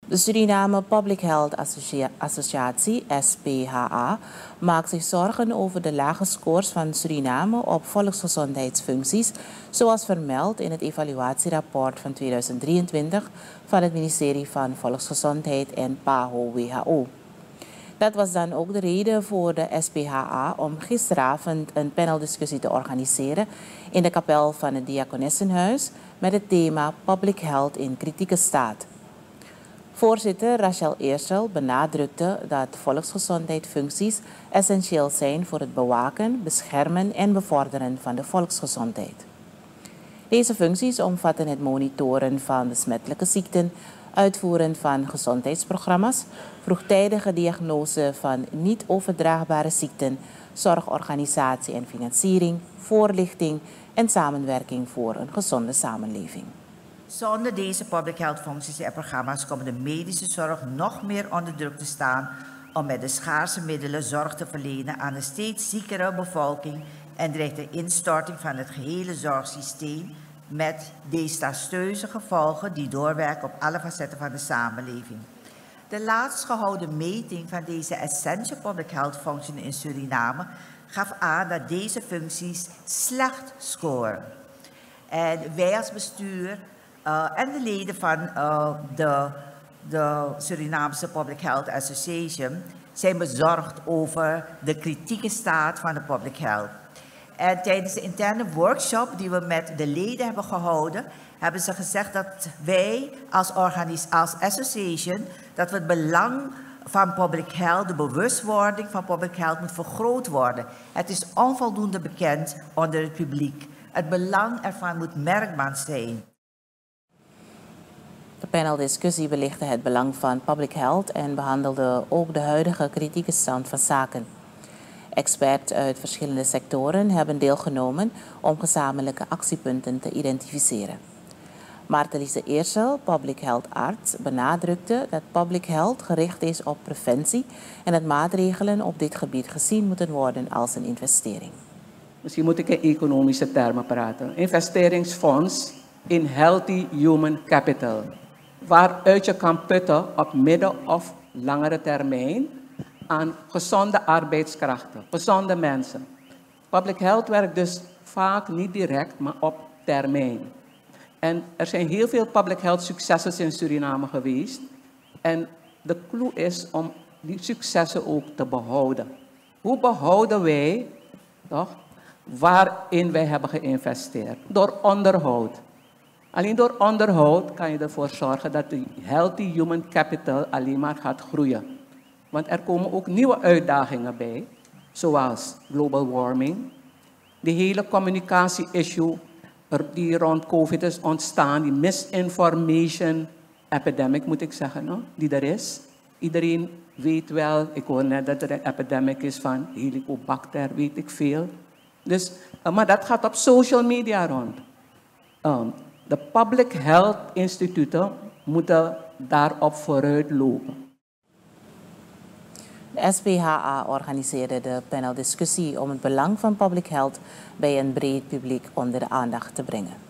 De Suriname Public Health Associatie, SPHA, maakt zich zorgen over de lage scores van Suriname op volksgezondheidsfuncties, zoals vermeld in het evaluatierapport van 2023 van het ministerie van Volksgezondheid en PAHO-WHO. Dat was dan ook de reden voor de SPHA om gisteravond een paneldiscussie te organiseren in de kapel van het Diakonessenhuis met het thema Public Health in kritieke staat. Voorzitter Rachel Eersel benadrukte dat volksgezondheidsfuncties essentieel zijn voor het bewaken, beschermen en bevorderen van de volksgezondheid. Deze functies omvatten het monitoren van besmettelijke ziekten, uitvoeren van gezondheidsprogramma's, vroegtijdige diagnose van niet overdraagbare ziekten, zorgorganisatie en financiering, voorlichting en samenwerking voor een gezonde samenleving. Zonder deze public health functies en programma's komt de medische zorg nog meer onder druk te staan om met de schaarse middelen zorg te verlenen aan een steeds ziekere bevolking en dreigt de instorting van het gehele zorgsysteem met desastreuze gevolgen die doorwerken op alle facetten van de samenleving. De laatst gehouden meting van deze essential public health functions in Suriname gaf aan dat deze functies slecht scoren. En wij als bestuur en de leden van de Surinaamse Public Health Association zijn bezorgd over de kritieke staat van de public health. En tijdens de interne workshop die we met de leden hebben gehouden, hebben ze gezegd dat wij als association, dat we het belang van public health, de bewustwording van public health moet vergroot worden. Het is onvoldoende bekend onder het publiek. Het belang ervan moet merkbaar zijn. De paneldiscussie belichtte het belang van public health en behandelde ook de huidige kritieke stand van zaken. Experts uit verschillende sectoren hebben deelgenomen om gezamenlijke actiepunten te identificeren. Maarten-Lise Eersel, public health arts, benadrukte dat public health gericht is op preventie en dat maatregelen op dit gebied gezien moeten worden als een investering. Misschien moet ik in economische termen praten. Investeringsfonds in healthy human capital, waaruit je kan putten op midden- of langere termijn aan gezonde arbeidskrachten, gezonde mensen. Public health werkt dus vaak niet direct, maar op termijn. En er zijn heel veel public health successen in Suriname geweest. En de clue is om die successen ook te behouden. Hoe behouden wij, toch, waarin wij hebben geïnvesteerd? Door onderhoud. Alleen door onderhoud kan je ervoor zorgen dat de healthy human capital alleen maar gaat groeien. Want er komen ook nieuwe uitdagingen bij, zoals global warming, de hele communicatie-issue die rond COVID is ontstaan, die misinformation epidemic moet ik zeggen, no? Die er is. Iedereen weet wel, ik hoor net dat er een epidemic is van Helicobacter, weet ik veel. Dus, maar dat gaat op social media rond. De public health instituten moeten daarop vooruit lopen. De SPHA organiseerde de paneldiscussie om het belang van public health bij een breed publiek onder de aandacht te brengen.